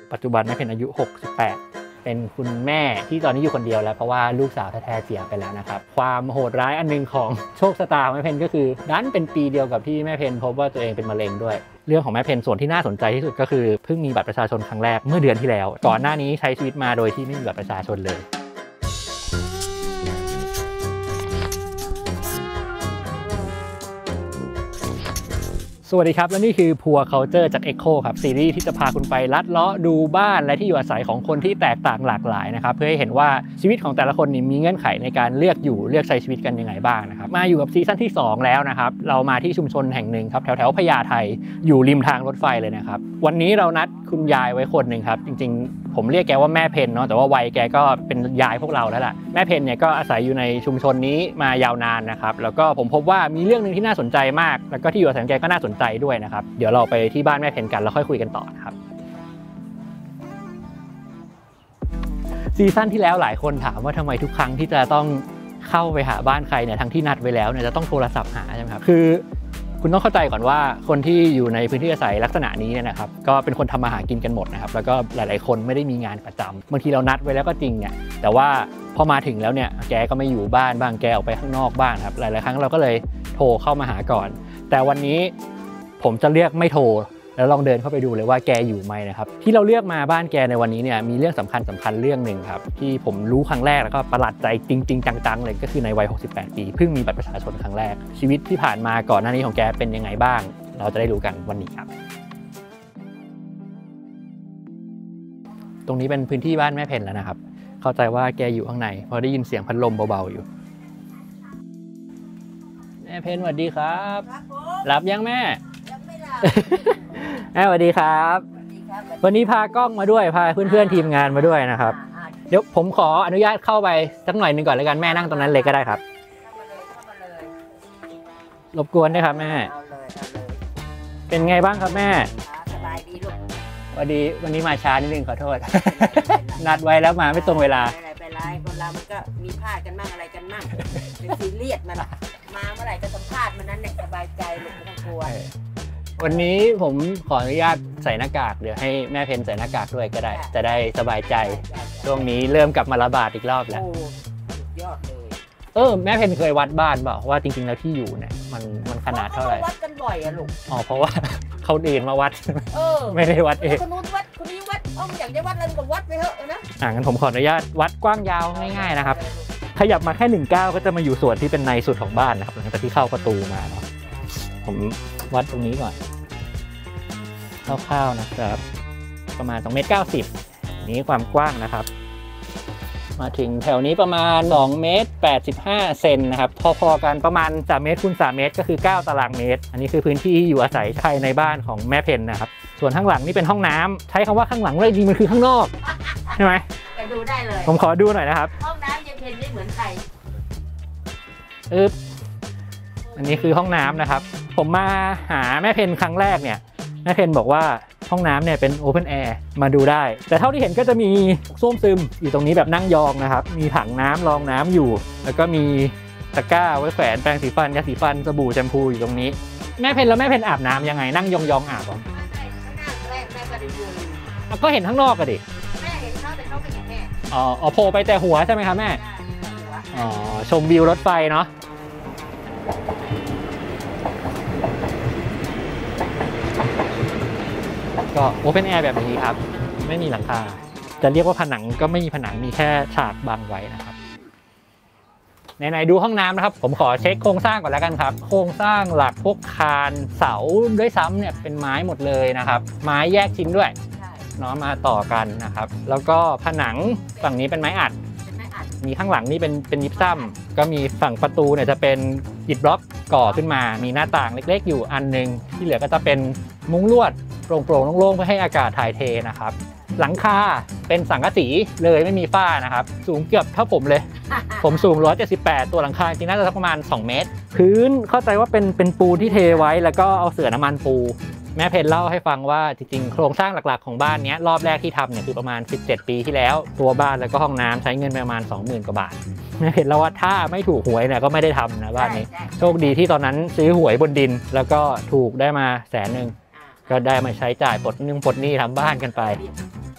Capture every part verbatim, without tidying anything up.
ปัจจุบันแม่เพนอายุหกสิบแปดเป็นคุณแม่ที่ตอนนี้อยู่คนเดียวแล้วเพราะว่าลูกสาวแท้ๆเสียไปแล้วนะครับความโหดร้ายอันนึงของโชคชะตาของแม่เพนก็คือดันเป็นปีเดียวกับที่แม่เพนพบว่าตัวเองเป็นมะเร็งด้วยเรื่องของแม่เพนส่วนที่น่าสนใจที่สุดก็คือเพิ่งมีบัตรประชาชนครั้งแรกเมื่อเดือนที่แล้วก่อนหน้านี้ใช้ชีวิตมาโดยที่ไม่มีบัตรประชาชนเลยสวัสดีครับและนี่คือ Pure Culture จาก Echo ครับซีรีส์ที่จะพาคุณไปลัดเลาะดูบ้านและที่อยู่อาศัยของคนที่แตกต่างหลากหลายนะครับเพื่อให้เห็นว่าชีวิตของแต่ละคนนี่มีเงื่อนไขในการเลือกอยู่เลือกใช้ชีวิตกันยังไงบ้างนะครับมาอยู่กับซีซั่นที่สองแล้วนะครับเรามาที่ชุมชนแห่งหนึ่งครับแถวแถวพญาไทอยู่ริมทางรถไฟเลยนะครับวันนี้เรานัดคุณยายไว้คนหนึ่งครับจริงๆผมเรียกแกว่าแม่เพนเนาะแต่ว่าวัยแกก็เป็นยายพวกเราแล้วล่ะแม่เพนเนี่ยก็อาศัยอยู่ในชุมชนนี้มายาวนานนะครับแล้วก็ผมพบว่ามีเรื่องนึงที่น่าสนใจมากแล้วก็ที่อยู่อาศัยแกก็น่าสนใจด้วยนะครับเดี๋ยวเราไปที่บ้านแม่เพนกันแล้วค่อยคุยกันต่อนะครับซีซั่นที่แล้วหลายคนถามว่าทำไมทุกครั้งที่จะต้องเข้าไปหาบ้านใครเนี่ยทั้งที่นัดไว้แล้วเนี่ยจะต้องโทรศัพท์หาใช่ไหมครับคือคุณต้องเข้าใจก่อนว่าคนที่อยู่ในพื้นที่อาศัยลักษณะนี้เนี่ยนะครับก็เป็นคนทำมาหากินกันหมดนะครับแล้วก็หลายๆคนไม่ได้มีงานประจำบางทีเรานัดไว้แล้วก็จริงเนี่ยแต่ว่าพอมาถึงแล้วเนี่ยแกก็ไม่อยู่บ้านบ้างแกออกไปข้างนอกบ้างครับหลายๆครั้งเราก็เลยโทรเข้ามาหาก่อนแต่วันนี้ผมจะเรียกไม่โทรแล้วลองเดินเข้าไปดูเลยว่าแกอยู่ไหมนะครับที่เราเลือกมาบ้านแกในวันนี้เนี่ยมีเรื่องสำคัญสำคัญเรื่องหนึ่งครับที่ผมรู้ครั้งแรกแล้วก็ประหลาดใจจริงๆจังๆเลยก็คือในวัยหกสิบแปดปีเพิ่งมีบัตรประชาชนครั้งแรกชีวิตที่ผ่านมาก่อนหน้านี้ของแกเป็นยังไงบ้างเราจะได้รู้กันวันนี้ครับตรงนี้เป็นพื้นที่บ้านแม่เพนแล้วนะครับเข้าใจว่าแกอยู่ข้างในพอได้ยินเสียงพัดลมเบาๆอยู่แม่เพนสวัสดีครับหลับยังแม่แม่สวัสดีครับวันนี้พากล้องมาด้วยพาเพื่อนๆทีมงานมาด้วยนะครับเดี๋ยวผมขออนุญาตเข้าไปสักหน่อยหนึ่งก่อนเลยกันแม่นั่งตรงนั้นเลยก็ได้ครับรบกวนด้วยครับแม่เป็นไงบ้างครับแม่สบายดีลูกวันนี้วันนี้มาช้านิดนึงขอโทษนัดไว้แล้วมาไม่ตรงเวลาอะไรไปไรคนเรามันก็มีพลาดกันมั่งอะไรกันมั่งเป็นซีเรียสมันมาเมื่อไหร่ก็สัมภาษณ์มันนั้นเนี่ยสบายใจลูกไม่ต้องกลัววันนี้ผมขออนุญาตใส่หน้ากากเดี๋ยวให้แม่เพนใส่หน้ากากด้วยก็ได้จะได้สบายใจช่วงนี้เริ่มกลับมาระบาดอีกรอบแล้วยอดเลยเออแม่เพนเคยวัดบ้านเปล่าว่าจริงๆแล้วที่อยู่เนี่ยมันมันขนาดเท่าไหร่วัดกันบ่อยอะลูกอ๋อเพราะว่าเขาอื่นมาวัดไม่ได้วัดเองคนนู้นวัดคนนี้วัดอ้อมอยากจะวัดอะไรก็วัดไปเถอะนะอ่างั้นผมขออนุญาตวัดกว้างยาวง่ายๆนะครับขยับมาแค่หนึ่งก้าวก็จะมาอยู่ส่วนที่เป็นในสุดของบ้านนะครับหลังจากที่เข้าประตูมาเนาะผมวัดตรงนี้ก่อนคร่าวๆนะครับประมาณสองเมตรเก้าสิบนี้ความกว้างนะครับมาถึงแถวนี้ประมาณสองเมตรแปดสิบห้าเซนนะครับพอๆกันประมาณสามเมตรคูณสามเมตรก็คือเก้าตารางเมตรอันนี้คือพื้นที่อยู่อาศัยภายในบ้านของแม่เพนนะครับส่วนข้างหลังนี่เป็นห้องน้ำใช้คำว่าข้างหลังเลยจริงมันคือข้างนอกใช่ไหมไปดูได้เลยผมขอดูหน่อยนะครับห้องน้ำยังเพนไม่เหมือนใครอึ๊บอันนี้คือห้องน้ำนะครับผมมาหาแม่เพนครั้งแรกเนี่ยแม่เพนบอกว่าห้องน้ำเนี่ยเป็นโอเพนแอร์มาดูได้แต่เท่าที่เห็นก็จะมีส้วมซึมอยู่ตรงนี้แบบนั่งยองนะครับมีถังน้ำรองน้ำอยู่แล้วก็มีตะกร้าไว้แขวนแปรงสีฟันยาสีฟันสบู่แชมพูอยู่ตรงนี้แม่เพนแล้วแม่เพนอาบน้ำยังไงนั่งยองๆอาบหรอก็เห็นข้างนอกอะดิแม่เห็นเขาแต่เขาไม่เห็นแม่อ๋อโผล่ไปแต่หัวใช่ไหมครับแม่อ๋อชมวิวรถไฟเนาะก็โอเพนแอร์แบบนี้ครับไม่มีหลังคาจะเรียกว่าผนังก็ไม่มีผนังมีแค่ฉากบังไว้นะครับไหนๆดูห้องน้ำนะครับผมขอเช็คโครงสร้างก่อนแล้วกันครับโครงสร้างหลักพวกคานเสาด้วยซ้ำเนี่ยเป็นไม้หมดเลยนะครับไม้แยกชิ้นด้วยเนาะมาต่อกันนะครับแล้วก็ผนังฝั่งนี้เป็นไม้อัดมีข้างหลังนี่เป็นเป็นยิปซัมก็มีฝั่งประตูเนี่ยจะเป็นอิฐบล็อกก่อขึ้นมามีหน้าต่างเล็กๆอยู่อันนึงที่เหลือก็จะเป็นมุ้งลวดโปร่งๆโล่งๆเพื่อให้อากาศถ่ายเทนะครับหลังคาเป็นสังกะสีเลยไม่มีฝ้านะครับสูงเกือบเท่าผมเลย ผมสูงหนึ่งร้อยเจ็ดสิบแปดตัวหลังคาจริงน่าจะสักประมาณสองเมตรพื้นเข้าใจว่าเป็นเป็นปูที่เทไว้แล้วก็เอาเสื่อน้ำมันปูแม่เพนเล่าให้ฟังว่าจริงๆโครงสร้างหลักๆของบ้านนี้รอบแรกที่ทำเนี่ยคือประมาณสิบเจ็ดปีที่แล้วตัวบ้านแล้วก็ห้องน้ำใช้เงินประมาณ สองหมื่น กว่าบาทแม่เพนเล่าว่าถ้าไม่ถูกหวยเนี่ยก็ไม่ได้ทำนะบ้านนี้โชคดีที่ตอนนั้นซื้อหวยบนดินแล้วก็ถูกได้มาแสนหนึ่งก็ได้มาใช้จ่ายปลดหนึ่งปลดหนี้ทำบ้านกันไป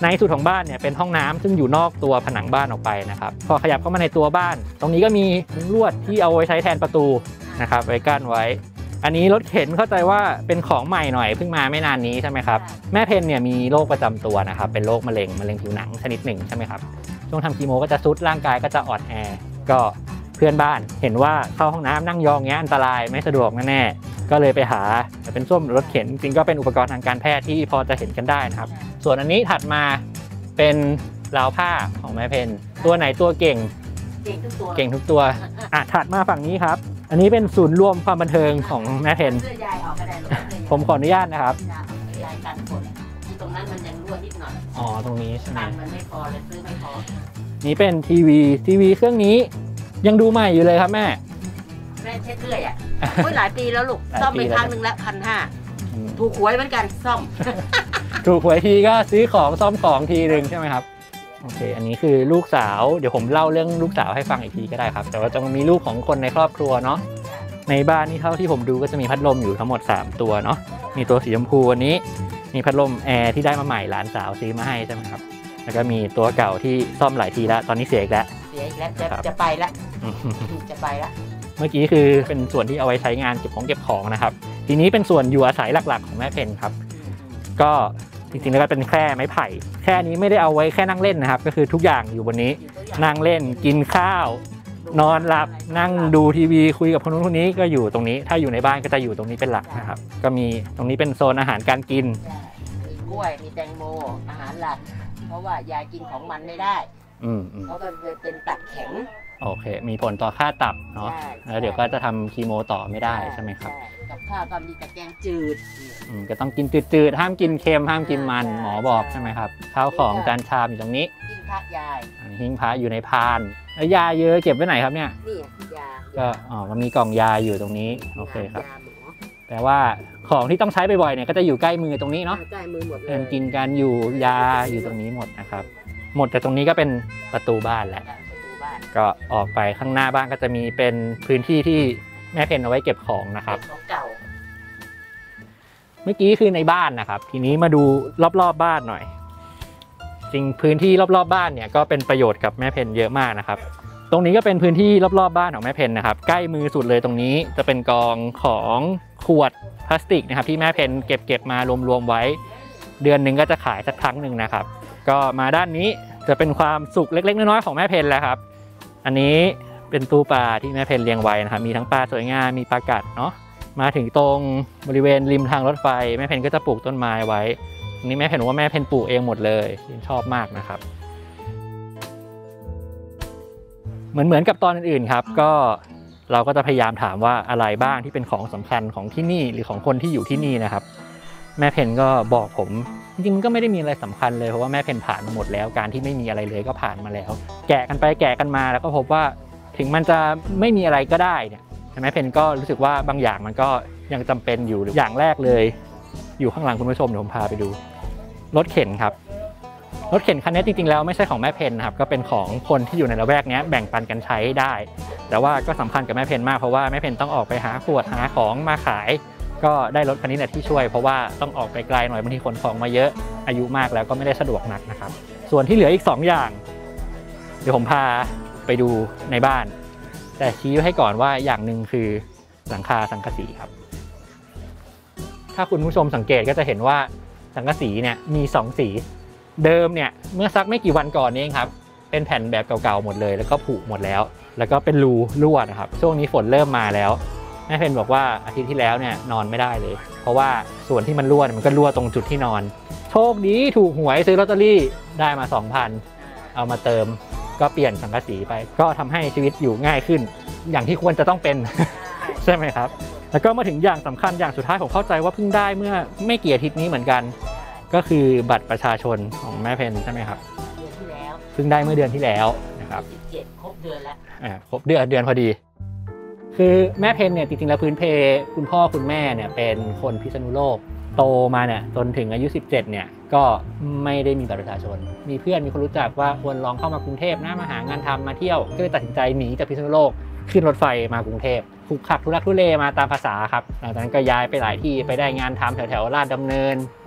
ในสุดของบ้านเนี่ยเป็นห้องน้ำซึ่งอยู่นอกตัวผนังบ้านออกไปนะครับพอขยับเข้ามาในตัวบ้านตรงนี้ก็มีลวดที่เอาไว้ใช้แทนประตูนะครับไว้กั้นไว้อันนี้รถเข็นเข้าใจว่าเป็นของใหม่หน่อยเพิ่งมาไม่นานนี้ใช่ไหมครับแม่เพนเนี่ยมีโรคประจำตัวนะครับเป็นโรคมะเร็งมะเร็งผิวหนังชนิดหนึ่งใช่ไหมครับช่วงทำคีโมก็จะซุดร่างกายก็จะอ่อนแอก็เพื่อนบ้านเห็นว่าเข้าห้องน้ำนั่งยองเงี้ยอันตรายไม่สะดวกแน่ๆก็เลยไปหาเป็นส้วมรถเข็นจริงก็เป็นอุปกรณ์ทางการแพทย์ที่พอจะเห็นกันได้นะครับส่วนอันนี้ถัดมาเป็นราวผ้าของแม่เพนตัวไหนตัวเก่งเก่งทุกตัวเก่งทุกตัวอ่ะถัดมาฝั่งนี้ครับอันนี้เป็นศูนย์รวมความบันเทิงของแม่เพนผมขออนุญาตนะครับยายกันฝนที่ตรงนั้นมันยังรั่วนิดหน่อยอ๋อตรงนี้ใช่ไหมมันไม่พอเลยซื้อไม่พอนี่เป็นทีวีทีวีเครื่องนี้ยังดูใหม่อยู่เลยครับแม่แม่เช็ดเรื่อยอ่ะโอ้ยหลายปีแล้วลูกซ่อมไปครั้งหนึ่งละพันห้าถูกหวยเหมือนกันซ่อมถูกหวยทีก็ซื้อของซ่อมของทีหนึ่งใช่ไหมครับโอเคอันนี้คือลูกสาวเดี๋ยวผมเล่าเรื่องลูกสาวให้ฟังอีกทีก็ได้ครับแต่ว่าจะมีลูกของคนในครอบครัวเนาะในบ้านนี่เท่าที่ผมดูก็จะมีพัดลมอยู่ทั้งหมดสามตัวเนาะมีตัวสีชมพูอันนี้มีพัดลมแอร์ที่ได้มาใหม่หลานสาวซื้อมาให้ใช่ไหมครับแล้วก็มีตัวเก่าที่ซ่อมหลายทีแล้วตอนนี้เสียอีกแล้วเสียอีกแล้วจะจะไปละจะไปละเมื่อกี้คือเป็นส่วนที่เอาไว้ใช้งานเก็บของเก็บของนะครับทีนี้เป็นส่วนอยู่อาศัยหลักๆของแม่เพนครับก็จริงๆแล้วก็เป็นแค่ไม้ไผ่แค่นี้ไม่ได้เอาไว้แค่นั่งเล่นนะครับก็คือทุกอย่างอยู่บนนี้นั่งเล่นกินข้าวนอนหลับนั่งดูทีวีคุยกับคนนู้นคนนี้ก็อยู่ตรงนี้ถ้าอยู่ในบ้านก็จะอยู่ตรงนี้เป็นหลักนะครับก็มีตรงนี้เป็นโซนอาหารการกินมีกล้วยมีแตงโมอาหารหลักเพราะว่ายายกินของมันไม่ได้อืมเพราะมันเป็นตับแข็งโอเคมีผลต่อค่าตับเนาะแล้วเดี๋ยวก็จะทำคีโมต่อไม่ได้ใช่ไหมครับกับข้าวก็มีแต่แกงจืดก็ต้องกินจืดๆห้ามกินเค็มห้ามกินมันหมอบอกใช่ไหมครับข้าวของจานชามอยู่ตรงนี้หิ้งพระยายหิ้งพระอยู่ในพานแล้วยาเยอะเก็บไว้ไหนครับเนี่ยนี่ยาก็อ๋อมันมีกล่องยาอยู่ตรงนี้โอเคครับแปลว่าของที่ต้องใช้บ่อยๆเนี่ยก็จะอยู่ใกล้มือตรงนี้เนาะใกล้มือหมดเลยกินกันอยู่ยาอยู่ตรงนี้หมดนะครับหมดแต่ตรงนี้ก็เป็นประตูบ้านแหละก็ออกไปข้างหน้าบ้านก็จะมีเป็นพื้นที่ที่แม่เพนเอาไว้เก็บของนะครับเมื่อกี้คือในบ้านนะครับทีนี้มาดูรอบๆ บ้านหน่อยจริงพื้นที่รอบๆบ้านเนี่ยก็เป็นประโยชน์กับแม่เพนเยอะมากนะครับตรงนี้ก็เป็นพื้นที่รอบๆบ้านของแม่เพนนะครับใกล้มือสุดเลยตรงนี้จะเป็นกองของขวดพลาสติกนะครับที่แม่เพนเก็บเก็บมารวมๆไว้เดือนหนึ่งก็จะขายสักครั้งหนึ่งนะครับก็มาด้านนี้จะเป็นความสุขเล็กๆน้อยๆของแม่เพนแล้วครับอันนี้เป็นตู้ปลาที่แม่เพนเลี้ยงไว้นะครับมีทั้งปลาสวยงามมีปลากัดเนาะมาถึงตรงบริเวณริมทางรถไฟแม่เพนก็จะปลูกต้นไม้ไว้อันนี้แม่เพนบอกว่าแม่เพนปลูกเองหมดเลยชอบมากนะครับเหมือนเหมือนกับตอนอื่นๆครับก็เราก็จะพยายามถามว่าอะไรบ้างที่เป็นของสำคัญของที่นี่หรือของคนที่อยู่ที่นี่นะครับแม่เพนก็บอกผมจริงๆมันก็ไม่ได้มีอะไรสำคัญเลยเพราะว่าแม่เพนผ่านมาหมดแล้วการที่ไม่มีอะไรเลยก็ผ่านมาแล้วแกะกันไปแกะกันมาแล้วก็พบว่าถึงมันจะไม่มีอะไรก็ได้เนี่ยแม่เพนก็รู้สึกว่าบางอย่างมันก็ยังจำเป็นอยู่อย่างแรกเลยอยู่ข้างหลังคุณผู้ชมเดี๋ยวผมพาไปดูรถเข็นครับรถเข็นคันนี้จริงๆแล้วไม่ใช่ของแม่เพนนะครับก็เป็นของคนที่อยู่ในละแวกนี้แบ่งปันกันใช้ได้แต่ว่าก็สำคัญกับแม่เพนมากเพราะว่าแม่เพนต้องออกไปหาขวดหาของมาขายก็ได้รถคันนี้แหละที่ช่วยเพราะว่าต้องออกไปไกลหน่อยบางทีขนของมาเยอะอายุมากแล้วก็ไม่ได้สะดวกนักนะครับส่วนที่เหลืออีกสองอย่างเดี๋ยวผมพาไปดูในบ้านแต่ชี้ไว้ให้ก่อนว่าอย่างหนึ่งคือหลังคาสังกะสีครับถ้าคุณผู้ชมสังเกตก็จะเห็นว่าสังกะสีเนี่ยมีสองสีเดิมเนี่ยเมื่อสักไม่กี่วันก่อนเองครับเป็นแผ่นแบบเก่าๆหมดเลยแล้วก็ผุหมดแล้วแล้วก็เป็นรูรั่วนะครับช่วงนี้ฝนเริ่มมาแล้วแม่เพนบอกว่าอาทิตย์ที่แล้วเนี่ยนอนไม่ได้เลยเพราะว่าส่วนที่มันรั่วมันก็รั่วตรงจุดที่นอนโชคดีถูกหวยซื้อลอตเตอรี่ได้มา สองพัน เอามาเติมก็เปลี่ยนสังกะสีไปก็ทำให้ชีวิตอยู่ง่ายขึ้นอย่างที่ควรจะต้องเป็น ใช่ไหมครับแล้วก็มาถึงอย่างสำคัญอย่างสุดท้ายผมเข้าใจว่าเพิ่งได้เมื่อไม่กี่อาทิตย์นี้เหมือนกันก็คือบัตรประชาชนของแม่เพนใช่ไหมครับเดือนที่แล้วเพิ่งได้เมื่อเดือนที่แล้วนะครับสิบเจ็ดครบเดือนแล้วอ่าครบเดือนเดือนพอดีคือแม่เพนเนี่ยจริงๆแล้วพื้นเพคุณพ่อคุณแม่เนี่ยเป็นคนพิษณุโลกโตมาเนี่ยจนถึงอายุสิบเจ็ดเนี่ยก็ไม่ได้มีบัตรประชาชนมีเพื่อนมีคนรู้จักว่าควรลองเข้ามากรุงเทพนะมาหางานทำมาเที่ยวก็เลยตัดสินใจหนีจากพิษณุโลกขึ้นรถไฟมากรุงเทพขุกขักทุรักทุเลมาตามภาษาครับหลังจากนั้นก็ย้ายไปหลายที่ไปได้งานทำแถวๆลาดดำเนิน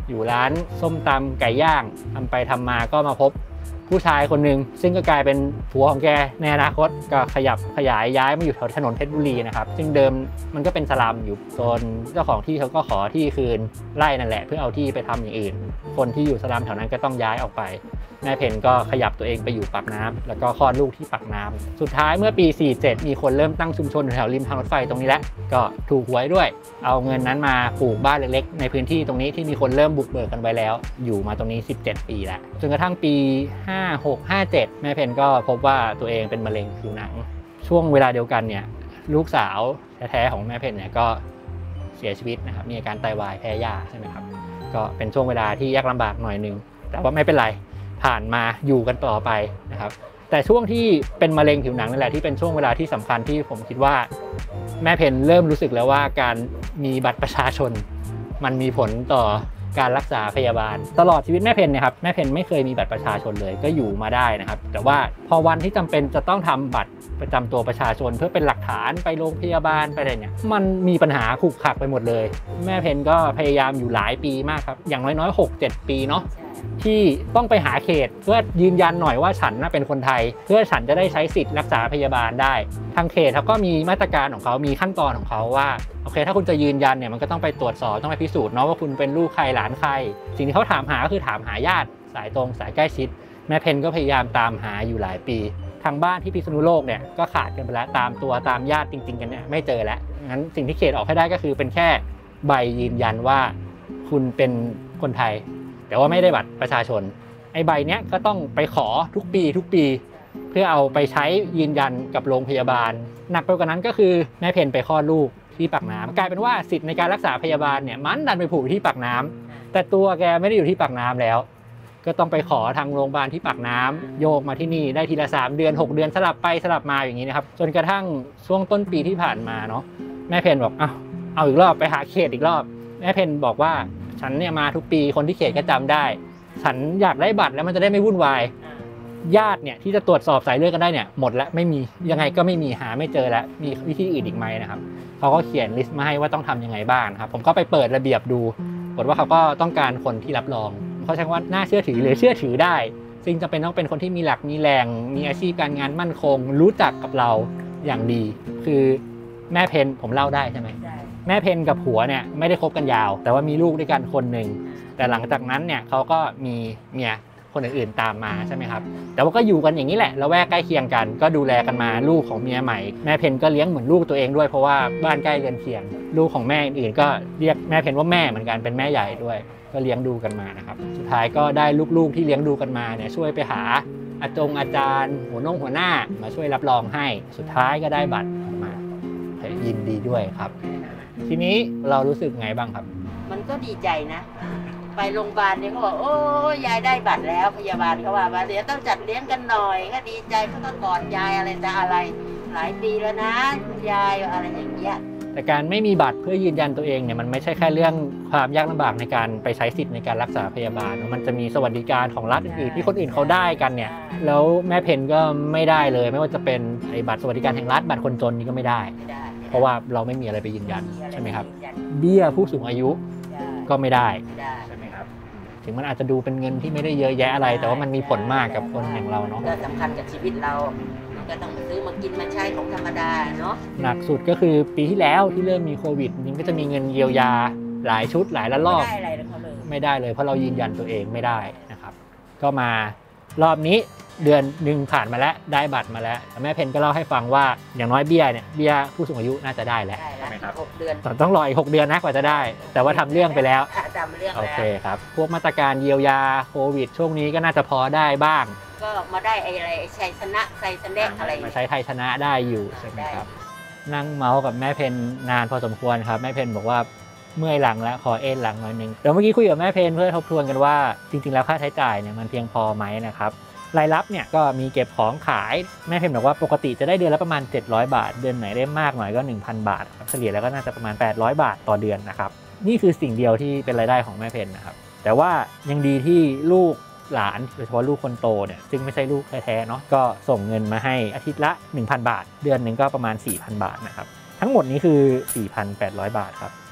อยู่ร้านส้มตำไก่ย่างทำไปทำมาก็มาพบผู้ชายคนหนึ่งซึ่งก็กลายเป็นผัวของแกในอนาคตก็ขยับขยายย้ายมาอยู่แถวถนนเพชรบุรีนะครับซึ่งเดิมมันก็เป็นสลัมอยู่โซนเจ้าของที่เขาก็ขอที่คืนไร่นั่นแหละเพื่อเอาที่ไปทำอย่างอื่นคนที่อยู่สลัมแถวนั้นก็ต้องย้ายออกไปแม่เพนก็ขยับตัวเองไปอยู่ปากน้ำแล้วก็คลอดลูกที่ปากน้ำสุดท้ายเมื่อปีสี่สิบเจ็ดมีคนเริ่มตั้งชุมชนแถวริมทางรถไฟตรงนี้แล้วก็ถูกหวยด้วยเอาเงินนั้นมาปลูกบ้านเล็กๆในพื้นที่ตรงนี้ที่มีคนเริ่มบุกเบิกกันไว้แล้วอยู่มาตรงนี้สิบเจ็ดปีแล้วจนกระทั่งปีห้าหก ห้าเจ็ดแม่เพนก็พบว่าตัวเองเป็นมะเร็งผิวหนังช่วงเวลาเดียวกันเนี่ยลูกสาวแท้ๆของแม่เพนเนี่ยก็เสียชีวิตนะครับมีอาการไตวายแพ้ยาใช่ไหมครับก็เป็นช่วงเวลาที่ยากลำบากหน่อยนึงแต่ว่าไม่เป็นไรผ่านมาอยู่กันต่อไปนะครับแต่ช่วงที่เป็นมะเร็งผิวหนังนั่นแหละที่เป็นช่วงเวลาที่สำคัญที่ผมคิดว่าแม่เพนเริ่มรู้สึกแล้วว่าการมีบัตรประชาชนมันมีผลต่อการรักษาพยาบาลตลอดชีวิตแม่เพนเนี่ยครับแม่เพนไม่เคยมีบัตรประชาชนเลยก็อยู่มาได้นะครับแต่ว่าพอวันที่จำเป็นจะต้องทำบัตรประจำตัวประชาชนเพื่อเป็นหลักฐานไปโรงพยาบาลไปอะไรเนี่ยมันมีปัญหาขรุกขลักไปหมดเลยแม่เพนก็พยายามอยู่หลายปีมากครับอย่างน้อยๆ หกเจ็ด ปีเนาะที่ต้องไปหาเขตเพื่อยืนยันหน่อยว่าฉันน่ะเป็นคนไทยเพื่อฉันจะได้ใช้สิทธิ์รักษาพยาบาลได้ทางเขตเขาก็มีมาตรการของเขามีขั้นตอนของเขาว่าโอเคถ้าคุณจะยืนยันเนี่ยมันก็ต้องไปตรวจสอบต้องไปพิสูจน์เนาะว่าคุณเป็นลูกใครหลานใครสิ่งที่เขาถามหาก็คือถามหาญาติสายตรงสายใกล้ชิดแม่เพนก็พยายามตามหาอยู่หลายปีทางบ้านที่พิษณุโลกเนี่ยก็ขาดกันไปแล้วตามตัวตามญาติจริงๆกันเนี่ยไม่เจอแล้วงั้นสิ่งที่เขตออกให้ได้ก็คือเป็นแค่ใบยืนยันว่าคุณเป็นคนไทยแต่ว่าไม่ได้บัตรประชาชนไอ้ใบเนี้ยก็ต้องไปขอทุกปีทุกปีเพื่อเอาไปใช้ยืนยันกับโรงพยาบาลหนักไปกว่านั้นก็คือแม่เพนไปคลอดลูกที่ปากน้ำกลายเป็นว่าสิทธิ์ในการรักษาพยาบาลเนี่ยมันดันไปผูกที่ปากน้ำแต่ตัวแกไม่ได้อยู่ที่ปากน้ำแล้วก็ต้องไปขอทางโรงพยาบาลที่ปากน้ำโยกมาที่นี่ได้ทีละสามเดือนหกเดือนสลับไปสลับมาอย่างนี้นะครับจนกระทั่งช่วงต้นปีที่ผ่านมาเนาะแม่เพนบอกเอาเอาอีกรอบไปหาเขตอีกรอบแม่เพนบอกว่าฉันเนี่ยมาทุกปีคนที่เขตก็จำได้ฉันอยากได้บัตรแล้วมันจะได้ไม่วุ่นวายญาติเนี่ยที่จะตรวจสอบสายเลือดกันได้เนี่ยหมดแล้วไม่มียังไงก็ไม่มีหาไม่เจอแล้วมีวิธีอื่นอีกไหมนะครับเขาก็เขียนลิสต์มาให้ว่าต้องทำยังไงบ้างครับผมก็ไปเปิดระเบียบดูปรากฏว่าเขาก็ต้องการคนที่รับรองเขาใช้ว่าน่าเชื่อถือหรือเชื่อถือได้ซึ่งจำเป็นต้องเป็นคนที่มีหลักมีแรงมีอาชีพการงานมั่นคงรู้จักกับเราอย่างดีคือแม่เพนผมเล่าได้ใช่ไหมแม่เพนกับผัวเนี่ยไม่ได้คบกันยาวแต่ว่ามีลูกด้วยกันคนหนึ่งแต่หลังจากนั้นเนี่ยเขาก็มีเมียคนอื่นๆตามมาใช่ไหมครับแต่ว่าก็อยู่กันอย่างนี้แหละแล้วแวกใกล้เคียงกันก็ดูแลกันมาลูกของเมียใหม่แม่เพนก็เลี้ยงเหมือนลูกตัวเองด้วยเพราะว่าบ้านใกล้เรือนเคียงลูกของแม่อื่นๆก็เรียกแม่เพนว่าแม่เหมือนกันเป็นแม่ใหญ่ด้วยก็เลี้ยงดูกันมานะครับสุดท้ายก็ได้ลูกๆที่เลี้ยงดูกันมาเนี่ยช่วยไปหาอาจงอาจารย์หัวน้องหัวหน้ามาช่วยรับรองให้สุดท้ายก็ได้บัตรมายินดีด้วยครับทีนี้เรารู้สึกไงบ้างครับมันก็ดีใจนะไปโรงพยาบาลเนี่ยเขาบอกโอ้ยายได้บัตรแล้วพยาบาลเขาว่ามาเดี๋ยวต้องจัดเลี้ยงกันหน่อยก็ดีใจเขาก็กอดยายอะไรแต่อะไรหลายปีแล้วนะยายอะไรอย่างเงี้ยแต่การไม่มีบัตรเพื่อยืนยันตัวเองเนี่ยมันไม่ใช่แค่เรื่องความยากลำบากในการไปใช้สิทธิ์ในการรักษาพยาบาลมันจะมีสวัสดิการของรัฐอื่นๆที่คนอื่นเขาได้กันเนี่ยแล้วแม่เพนก็ไม่ได้เลยไม่ว่าจะเป็นไอ้บัตรสวัสดิการแห่งรัฐบัตรคนจนนี่ก็ไม่ได้เพราะว่าเราไม่มีอะไรไปยืนยันใช่ไหมครับเบี้ยผู้สูงอายุก็ไม่ได้ใช่ไหมครับถึงมันอาจจะดูเป็นเงินที่ไม่ได้เยอะแยะอะไรแต่ว่ามันมีผลมากกับคนอย่างเราเนาะก็สำคัญกับชีวิตเราก็ต้องซื้อมากินมาใช้ของธรรมดาเนาะหนักสุดก็คือปีที่แล้วที่เริ่มมีโควิดมันก็จะมีเงินเยียวยาหลายชุดหลายระลอกไม่ได้อะไรเลยไม่ได้เลยเพราะเรายืนยันตัวเองไม่ได้นะครับก็มารอบนี้เดือนหนึ่งผ่านมาแล้วได้บัตรมาแล้วแม่เพนก็เล่าให้ฟังว่าอย่างน้อยเบี้ยเนี่ยเบี้ยผู้สูงอายุน่าจะได้แล้วใช่ไหมครับหกเดือนต้องรออีกหกเดือนนะกว่าจะได้แต่ว่าทำเรื่องไปแล้วทำเรื่องแล้วโอเคครับพวกมาตรการเยียวยาโควิดช่วงนี้ก็น่าจะพอได้บ้างก็มาได้อะไรชัยชนะชัยชนะอะไรมาใช้ไทยชนะได้อยู่ใช่ไหมครับนั่งเมาส์กับแม่เพนนานพอสมควรครับแม่เพนบอกว่าเมื่อยหลังแล้วขอเอ็นหลังหน่อยนึงเดี๋ยวเมื่อกี้คุยกับแม่เพนเพื่อทบทวนกันว่าจริงๆแล้วค่าใช้จ่ายเนี่ยมันเพียงพอไหมนะครับรายรับเนี่ยก็มีเก็บของขายแม่เพนบอกว่าปกติจะได้เดือนละประมาณเจ็ดร้อยบาทเดือนไหนได้มากหน่อยก็ หนึ่งพัน บาทเฉลี่ยแล้วก็น่าจะประมาณแปดร้อยบาทต่อเดือนนะครับนี่คือสิ่งเดียวที่เป็นรายได้ของแม่เพนนะครับแต่ว่ายังดีที่ลูกหลานโดยเฉพาะลูกคนโตเนี่ยซึ่งไม่ใช่ลูกแท้ๆเนาะก็ส่งเงินมาให้อาทิตย์ละ หนึ่งพัน บาทเดือนหนึ่งก็ประมาณ สี่พัน บาทนะครับทั้งหมดนี้คือ สี่พันแปดร้อย บาทครับ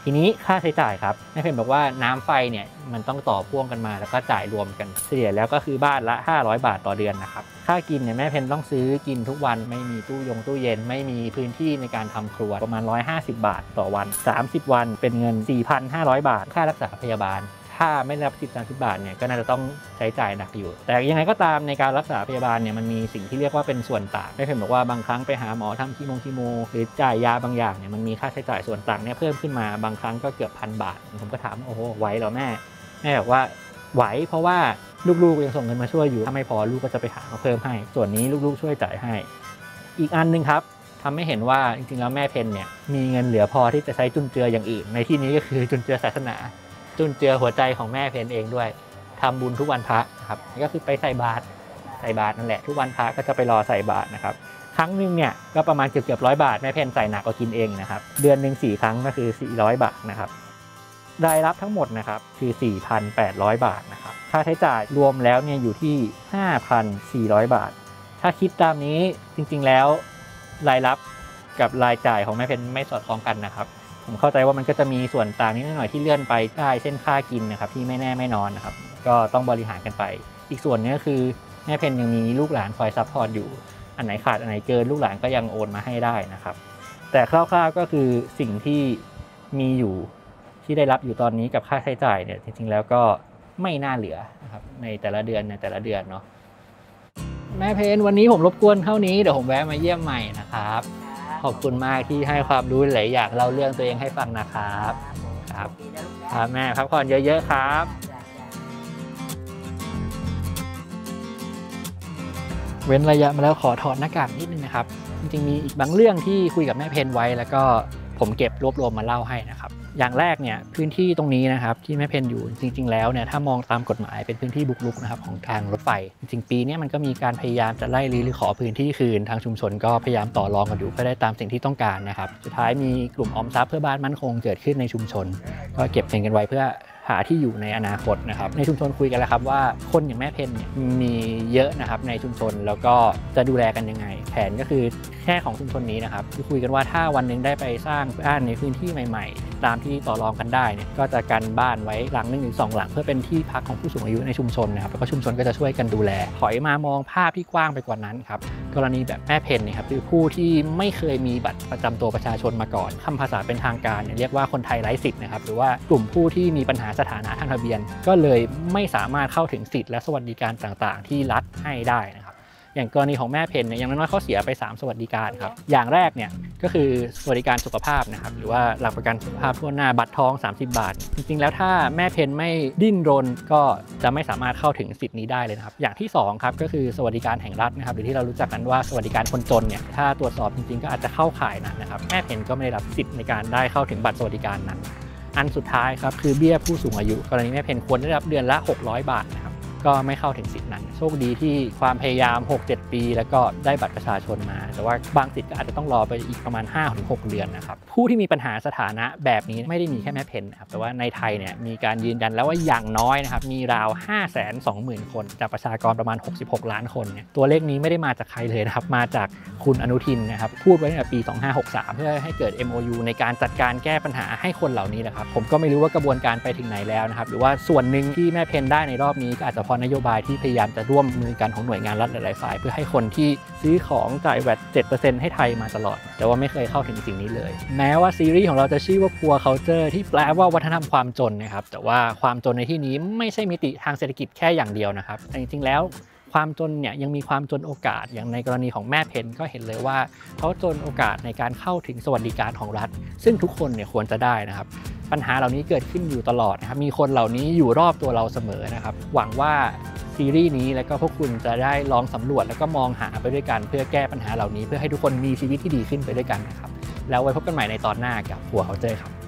ทีนี้ค่าใช้จ่ายครับแม่เพนบอกว่าน้ำไฟเนี่ยมันต้องต่อพ่วงกันมาแล้วก็จ่ายรวมกันเฉลี่ยแล้วก็คือบ้านละห้าร้อยบาทต่อเดือนนะครับค่ากินเนี่ยแม่เพนต้องซื้อกินทุกวันไม่มีตู้ยงตู้เย็นไม่มีพื้นที่ในการทำครัวประมาณหนึ่งร้อยห้าสิบบาทต่อวันสามสิบวันเป็นเงิน สี่พันห้าร้อย บาทค่ารักษาพยาบาลถ้าไม่รับสิบ สามสิบบาทเนี่ยก็น่าจะต้องใช้จ่ายหนักอยู่แต่ยังไงก็ตามในการรักษาพยาบาลเนี่ยมันมีสิ่งที่เรียกว่าเป็นส่วนต่างแม่เพนบอกว่าบางครั้งไปหาหมอทำคีโมคีโมหรือจ่ายยาบางอย่างเนี่ยมันมีค่าใช้จ่ายส่วนต่างเนี่ยเพิ่มขึ้นมาบางครั้งก็เกือบพันบาทผมก็ถามโอ้โหไหวเหรอแม่แม่บอกว่าไหวเพราะว่าลูกๆยังส่งเงินมาช่วยอยู่ถ้าไม่พอลูกก็จะไปหามาเพิ่มให้ส่วนนี้ลูกๆช่วยจ่ายให้อีกอันนึงครับทำให้เห็นว่าจริงๆแล้วแม่เพนเนี่ยมีเงินเหลือพอที่จะใช้จุนเจืออย่างอื่นในที่นี้ก็คือจุนเจือศาสนาจุนเจือหัวใจของแม่เพนเองด้วยทำบุญทุกวันพระครับก็คือไปใส่บาตรใส่บาตรนั่นแหละทุกวันพระก็จะไปรอใส่บาตรนะครับครั้งหนึ่งเนี่ยก็ประมาณเกือบเกือบร้อยบาทแม่เพนใส่หนักก็กินเองนะครับเดือนหนึ่งสี่ครั้งก็คือสี่ร้อยบาทนะครับรายรับทั้งหมดนะครับคือ สี่พันแปดร้อย บาทนะครับค่าใช้จ่ายรวมแล้วเนี่ยอยู่ที่ ห้าพันสี่ร้อย บาทถ้าคิดตามนี้จริงๆแล้วรายรับกับรายจ่ายของแม่เพนไม่สอดคล้องกันนะครับผมเข้าใจว่ามันก็จะมีส่วนต่างนิดหน่อยที่เลื่อนไปได้เช่นค่ากินนะครับที่ไม่แน่ไม่นอนนะครับก็ต้องบริหารกันไปอีกส่วนนึงก็คือแม่เพนยังมีลูกหลานคอยซัพพอร์ตอยู่อันไหนขาดอันไหนเกินลูกหลานก็ยังโอนมาให้ได้นะครับแต่คร่าวๆก็คือสิ่งที่มีอยู่ที่ได้รับอยู่ตอนนี้กับค่าใช้จ่ายเนี่ยจริงๆแล้วก็ไม่น่าเหลือนะครับในแต่ละเดือนในแต่ละเดือนเนาะแม่เพนวันนี้ผมรบกวนเท่านี้เดี๋ยวผมแวะมาเยี่ยมใหม่นะครับขอบคุณมากที่ให้ความรู้หลายอย่างเล่าเรื่องตัวเองให้ฟังนะครับครับครับแม่พักผ่อนเยอะๆครับเว้นระยะมาแล้วขอถอดหน้ากากนิดนึงนะครับจริงๆมีอีกบางเรื่องที่คุยกับแม่เพนไว้แล้วก็ผมเก็บรวบรวมมาเล่าให้นะครับอย่างแรกเนี่ยพื้นที่ตรงนี้นะครับที่แม่เพนอยู่จริงๆแล้วเนี่ยถ้ามองตามกฎหมายเป็นพื้นที่บุกรุกนะครับของทางรถไฟจริงๆปีนี้มันก็มีการพยายามจะไล่รื้อหรือขอพื้นที่คืนทางชุมชนก็พยายามต่อรองกันอยู่เพื่อได้ตามสิ่งที่ต้องการนะครับสุดท้ายมีกลุ่มออมทรัพย์เพื่อบ้านมั่นคงเกิดขึ้นในชุมชนก็เก็บเงินกันไว้เพื่อหาที่อยู่ในอนาคตนะครับในชุมชนคุยกันแล้วครับว่าคนอย่างแม่เพนเนี่ยมีเยอะนะครับในชุมชนแล้วก็จะดูแลกันยังไงแผนก็คือแค่ของชุมชนนี้นะครับคือคุยกันว่าถ้าวันนึงได้ไปสร้างบ้านในพื้นที่ใหม่ๆตามที่ต่อรองกันได้เนี่ยก็จะกันบ้านไว้หลังหนึ่งหรือสองหลังเพื่อเป็นที่พักของผู้สูงอายุในชุมชนนะครับแล้วก็ชุมชนก็จะช่วยกันดูแลถอยมามองภาพที่กว้างไปกว่านั้นครับกรณีแบบแม่เพนเนี่ยครับคือผู้ที่ไม่เคยมีบัตรประจำตัวประชาชนมาก่อนคำภาษาเป็นทางการเนี่ยเรียกว่าคนไทยไร้สิทธิ์นะครับหรือว่ากลุ่มผู้ที่มีปัญหาสถานะทางทะเบียนก็เลยไม่สามารถเข้าถึงสิทธิและสวัสดิการต่างๆที่รัฐให้ได้นะครับอย่างกรณีของแม่เพนเนี่ยอย่างน้อยๆเขาเสียไปสามสวัสดิการครับอย่างแรกเนี่ยก็คือสวัสดิการสุขภาพนะครับหรือว่าหลักประกันสุขภาพทั่วหน้าบัตรทองสามสิบบาทจริงๆแล้วถ้าแม่เพนไม่ดิ้นรนก็จะไม่สามารถเข้าถึงสิทธินี้ได้เลยนะครับอย่างที่สองครับก็คือสวัสดิการแห่งรัฐนะครับหรือที่เรารู้จักกันว่าสวัสดิการคนจนเนี่ยถ้าตรวจสอบจริงๆก็อาจจะเข้าข่ายนั้นนะครับแม่เพนก็ไม่ได้รับสิทธิ์ในการได้เข้าถึงบัตรสวัสดิการนั้นอันสุดท้ายครับคือเบี้ยผู้สูงอายุกรณีแม่เพนควรได้รับเดือนละหกร้อยบาทนะครับก็ไม่เข้าถึงสิทธินั้นโชคดีที่ความพยายาม หกเจ็ด ปีแล้วก็ได้บัตรประชาชนมาแต่ว่าบางสิทธิ์ก็อาจจะต้องรอไปอีกประมาณ ห้าถึงหก เดือนนะครับผู้ที่มีปัญหาสถานะแบบนี้ไม่ได้มีแค่แม่เพนนะครับแต่ว่าในไทยเนี่ยมีการยืนยันแล้วว่าอย่างน้อยนะครับมีราว ห้าแสนสองหมื่น คนจากประชากรประมาณหกสิบหกล้านคนเนี่ยตัวเลขนี้ไม่ได้มาจากใครเลยนะครับมาจากคุณอนุทินนะครับพูดไว้ตั้งแต่ปีสองพันห้าร้อยหกสิบสามเพื่อให้เกิด เอ็ม โอ ยู ในการจัดการแก้ปัญหาให้คนเหล่านี้แหละครับผมก็ไม่รู้ว่ากระบวนการไปถึงไหนแล้วนะครับหรือว่าส่วนหนึ่งที่แม่เพนได้ในรอบนี้ก็อาจจะเพราะนโยบายที่พยายามจะร่วมมือกันของหน่วยงานรัฐหลายๆฝ่ายเพื่อให้คนที่ซื้อของจ่ายแวต เจ็ดเปอร์เซ็นต์ ให้ไทยมาตลอดแต่ว่าไม่เคยเข้าถึงสิ่งนี้เลยแม้ว่าซีรีส์ของเราจะชื่อว่า Poor Culture ที่แปลว่าวัฒนธรรมความจนนะครับแต่ว่าความจนในที่นี้ไม่ใช่มิติทางเศรษฐกิจแค่อย่างเดียวนะครับแต่จริงๆแล้วความจนเนี่ยยังมีความจนโอกาสอย่างในกรณีของแม่เพนก็เห็นเลยว่าเขาจนโอกาสในการเข้าถึงสวัสดิการของรัฐซึ่งทุกคนเนี่ยควรจะได้นะครับปัญหาเหล่านี้เกิดขึ้นอยู่ตลอดนะครับมีคนเหล่านี้อยู่รอบตัวเราเสมอนะครับหวังว่าซีรีส์นี้แล้วก็พวกคุณจะได้ลองสำรวจแล้วก็มองหาไปด้วยกันเพื่อแก้ปัญหาเหล่านี้เพื่อให้ทุกคนมีชีวิตที่ดีขึ้นไปด้วยกันนะครับแล้วไว้พบกันใหม่ในตอนหน้ากับPoor Cultureครับ